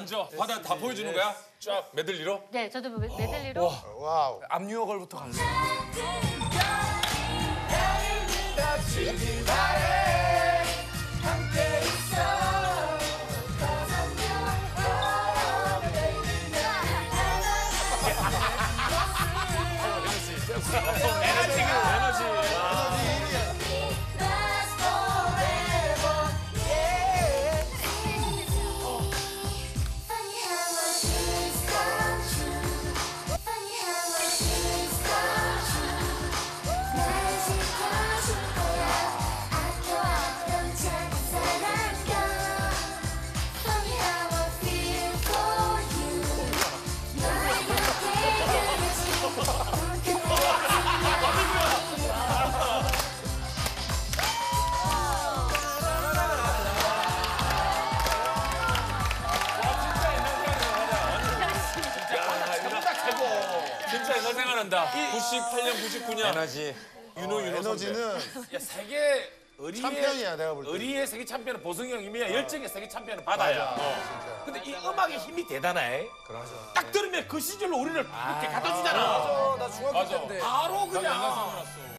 앉아. 바다 다 보여주는 거야? 쫙 메들리로? 네, 저도 메들리로. 와우. 압류어걸부터 갈래. 진짜 옛날 생각난다. 98년, 99년. 에너지. 윤호 에너지는 야, 세계 의리의 챔피언이야, 내가 볼 때. 의리의 세계 챔피언은 보성이 형이면 열정의 세계 챔피언은 바다야. 근데 이 음악의 힘이 대단해. 딱 들으면 그 시절로 우리를 이렇게 갖다 주잖아. 나 중학교 때인데. 바로 그냥.